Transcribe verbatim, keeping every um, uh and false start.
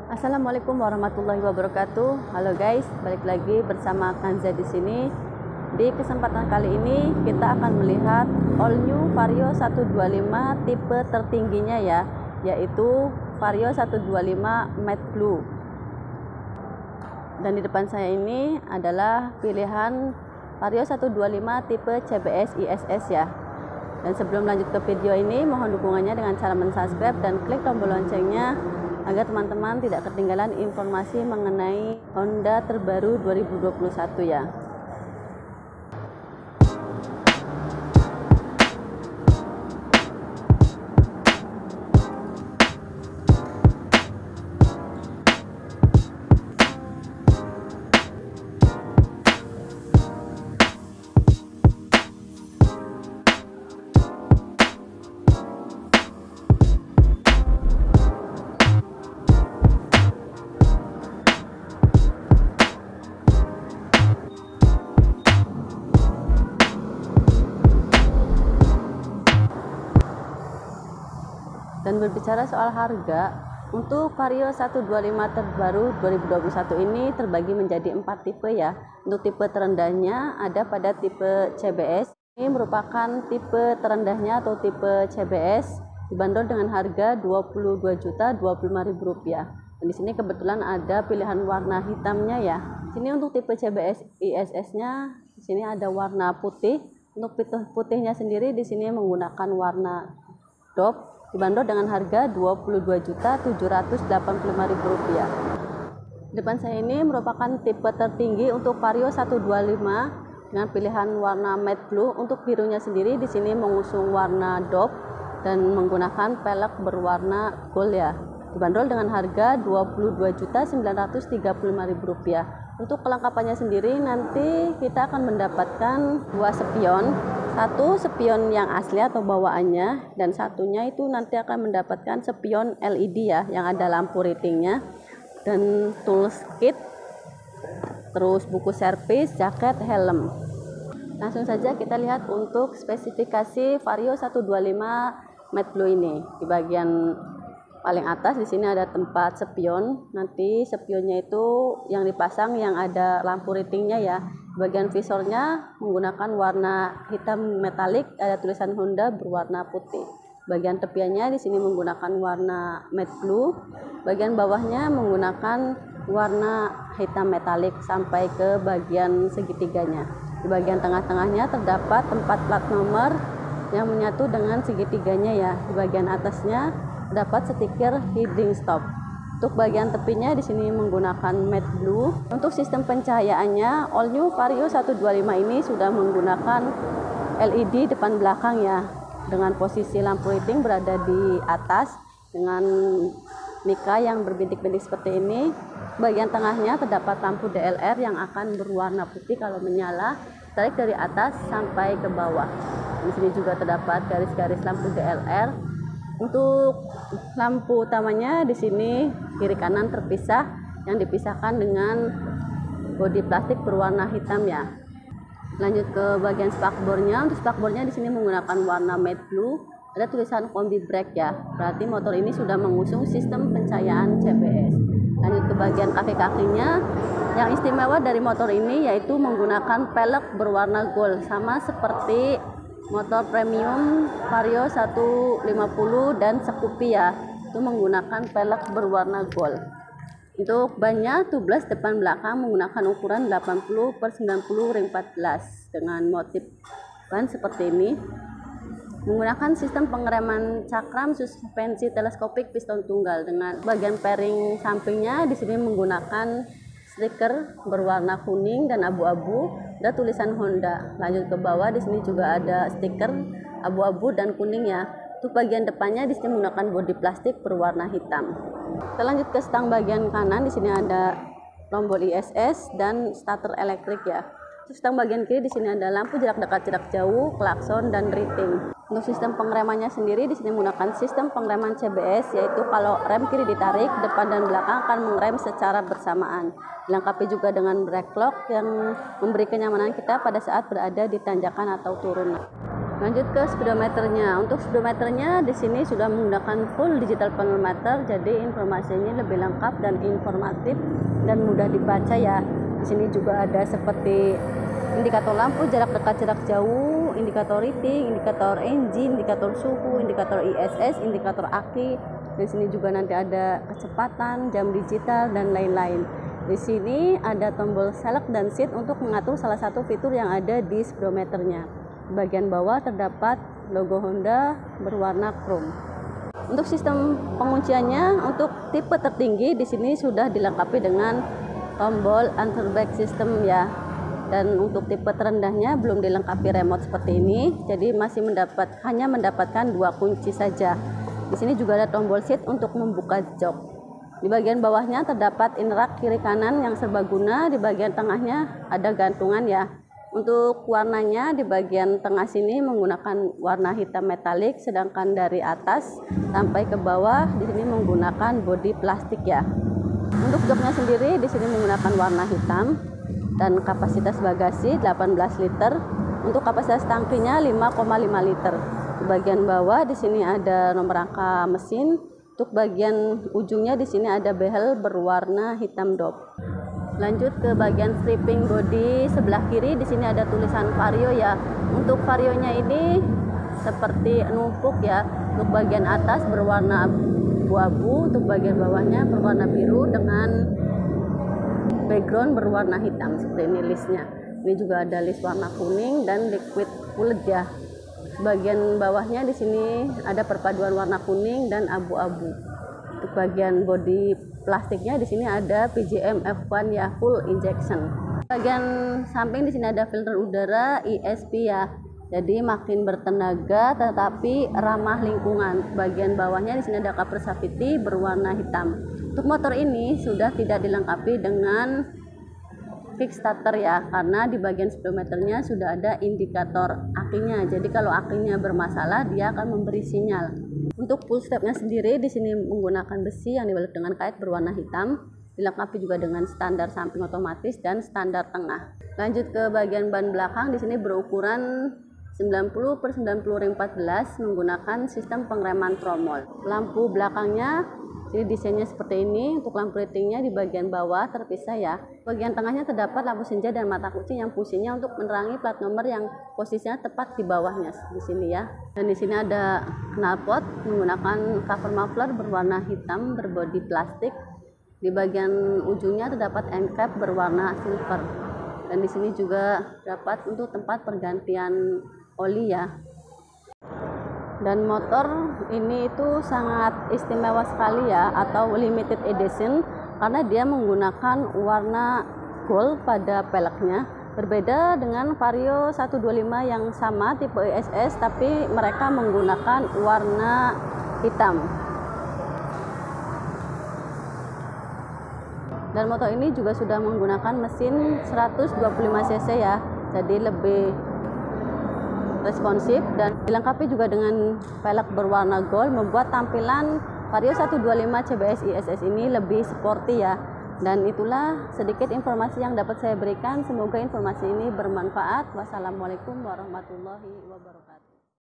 Assalamualaikum warahmatullahi wabarakatuh. Halo guys, balik lagi bersama Kanza di sini. Di kesempatan kali ini kita akan melihat all new Vario seratus dua puluh lima tipe tertingginya ya, yaitu Vario seratus dua puluh lima Matte Blue. Dan di depan saya ini adalah pilihan Vario seratus dua puluh lima tipe C B S I S S ya. Dan sebelum lanjut ke video ini, mohon dukungannya dengan cara mensubscribe dan klik tombol loncengnya agar teman-teman tidak ketinggalan informasi mengenai Honda terbaru dua ribu dua puluh satu ya. Dan berbicara soal harga, untuk Vario seratus dua puluh lima terbaru dua ribu dua puluh satu ini terbagi menjadi empat tipe ya. Untuk tipe terendahnya ada pada tipe C B S. Ini merupakan tipe terendahnya atau tipe C B S dibanderol dengan harga dua puluh dua juta dua puluh lima ribu rupiah. Dan di sini kebetulan ada pilihan warna hitamnya ya. Di sini untuk tipe C B S I S S-nya di sini ada warna putih. Untuk putihnya sendiri di sini menggunakan warna dope, dibanderol dengan harga dua puluh dua juta tujuh ratus delapan puluh lima ribu rupiah. Depan saya ini merupakan tipe tertinggi untuk Vario seratus dua puluh lima dengan pilihan warna matte blue. Untuk birunya sendiri di sini mengusung warna dope dan menggunakan pelek berwarna gold ya. Dibanderol dengan harga dua puluh dua juta sembilan ratus tiga puluh lima ribu rupiah. Untuk kelengkapannya sendiri nanti kita akan mendapatkan dua spion. Satu spion yang asli atau bawaannya, dan satunya itu nanti akan mendapatkan spion L E D ya, yang ada lampu ratingnya, dan tools kit, terus buku servis, jaket, helm. Langsung saja kita lihat untuk spesifikasi Vario seratus dua puluh lima Matte Blue ini. Di bagian paling atas di sini ada tempat spion. Nanti spionnya itu yang dipasang yang ada lampu ratingnya ya. Bagian visornya menggunakan warna hitam metalik, ada tulisan Honda berwarna putih. Bagian tepiannya di sini menggunakan warna matte blue. Bagian bawahnya menggunakan warna hitam metalik sampai ke bagian segitiganya. Di bagian tengah-tengahnya terdapat tempat plat nomor yang menyatu dengan segitiganya ya. Di bagian atasnya terdapat stiker heading stop. Untuk bagian tepinya di sini menggunakan matte blue. Untuk sistem pencahayaannya, all new Vario seratus dua puluh lima ini sudah menggunakan L E D depan belakang ya, dengan posisi lampu rating berada di atas dengan mika yang berbintik-bintik seperti ini. Bagian tengahnya terdapat lampu D L R yang akan berwarna putih kalau menyala, tarik dari atas sampai ke bawah. Di sini juga terdapat garis-garis lampu D L R. Untuk lampu utamanya di sini kiri kanan terpisah, yang dipisahkan dengan bodi plastik berwarna hitam ya. Lanjut ke bagian spakbornya. Untuk spakbornya di sini menggunakan warna matte blue. Ada tulisan kombi brake ya. Berarti motor ini sudah mengusung sistem pencahayaan C B S. Lanjut ke bagian kaki-kakinya. Yang istimewa dari motor ini yaitu menggunakan pelek berwarna gold, sama seperti motor premium Vario seratus lima puluh dan Scoopy ya, itu menggunakan pelek berwarna gold. Untuk bannya tubles depan belakang menggunakan ukuran delapan puluh per sembilan puluh ring empat belas dengan motif ban seperti ini. Menggunakan sistem pengereman cakram suspensi teleskopik piston tunggal. Dengan bagian fairing sampingnya di sini menggunakan stiker berwarna kuning dan abu-abu, ada tulisan Honda. Lanjut ke bawah di sini juga ada stiker abu-abu dan kuning ya. Untuk bagian depannya di sini menggunakan bodi plastik berwarna hitam. Kita lanjut ke stang bagian kanan. Di sini ada tombol I S S dan starter elektrik ya. Untuk stang bagian kiri di sini ada lampu jarak dekat, jarak jauh, klakson dan rating. Untuk sistem pengeremannya sendiri di sini menggunakan sistem pengereman C B S, yaitu kalau rem kiri ditarik, depan dan belakang akan mengerem secara bersamaan. Dilengkapi juga dengan brake lock yang memberi kenyamanan kita pada saat berada di tanjakan atau turunan. Lanjut ke speedometernya. Untuk speedometernya di sini sudah menggunakan full digital pedometer, jadi informasinya lebih lengkap dan informatif dan mudah dibaca ya. Di sini juga ada seperti indikator lampu, jarak dekat, jarak jauh, indikator rating, indikator engine, indikator suhu, indikator I S S, indikator aki. Di sini juga nanti ada kecepatan, jam digital dan lain-lain. Di sini ada tombol select dan seat untuk mengatur salah satu fitur yang ada di speedometernya. Di bagian bawah terdapat logo Honda berwarna chrome. Untuk sistem pengunciannya, untuk tipe tertinggi di sini sudah dilengkapi dengan tombol anti-brake system ya. Dan untuk tipe terendahnya belum dilengkapi remote seperti ini, jadi masih mendapat hanya mendapatkan dua kunci saja. Di sini juga ada tombol seat untuk membuka jok. Di bagian bawahnya terdapat inrak kiri kanan yang serbaguna. Di bagian tengahnya ada gantungan ya. Untuk warnanya di bagian tengah sini menggunakan warna hitam metalik, sedangkan dari atas sampai ke bawah di sini menggunakan bodi plastik ya. Untuk joknya sendiri di sini menggunakan warna hitam dan kapasitas bagasi delapan belas liter. Untuk kapasitas tangkinya lima koma lima liter. Di bagian bawah di sini ada nomor angka mesin. Untuk bagian ujungnya di sini ada behel berwarna hitam dop. Lanjut ke bagian stripping body sebelah kiri, di sini ada tulisan Vario ya. Untuk Varionya ini seperti numpuk ya. Untuk bagian atas berwarna abu-abu, untuk bagian bawahnya berwarna biru dengan background berwarna hitam seperti ini listnya. Ini juga ada list warna kuning dan liquid kulit ya. Bagian bawahnya di sini ada perpaduan warna kuning dan abu-abu. Untuk bagian bodi plastiknya di sini ada P J M F satu ya, full injection. Bagian samping di sini ada filter udara E S P ya. Jadi makin bertenaga tetapi ramah lingkungan. Bagian bawahnya di sini ada cover safety berwarna hitam. Untuk motor ini sudah tidak dilengkapi dengan kickstarter ya, karena di bagian speedometernya sudah ada indikator akinya. Jadi kalau akinya bermasalah dia akan memberi sinyal. Untuk full stepnya sendiri di sini menggunakan besi yang dibalut dengan kait berwarna hitam, dilengkapi juga dengan standar samping otomatis dan standar tengah. Lanjut ke bagian ban belakang, di sini berukuran sembilan puluh per sembilan puluh ring empat belas menggunakan sistem pengereman tromol. Lampu belakangnya jadi desainnya seperti ini. Untuk lampu ratingnya di bagian bawah terpisah ya. Bagian tengahnya terdapat lampu senja dan mata kunci yang fungsinya untuk menerangi plat nomor yang posisinya tepat di bawahnya di sini ya. Dan di sini ada knalpot menggunakan cover muffler berwarna hitam berbodi plastik. Di bagian ujungnya terdapat end cap berwarna silver. Dan di sini juga dapat untuk tempat pergantian oli ya. Dan motor ini itu sangat istimewa sekali ya, atau limited edition, karena dia menggunakan warna gold pada peleknya. Berbeda dengan Vario seratus dua puluh lima yang sama tipe I S S, tapi mereka menggunakan warna hitam. Dan motor ini juga sudah menggunakan mesin seratus dua puluh lima cc ya, jadi lebih responsif dan dilengkapi juga dengan velg berwarna gold, membuat tampilan Vario seratus dua puluh lima C B S I S S ini lebih sporty ya. Dan itulah sedikit informasi yang dapat saya berikan. Semoga informasi ini bermanfaat. Wassalamualaikum warahmatullahi wabarakatuh.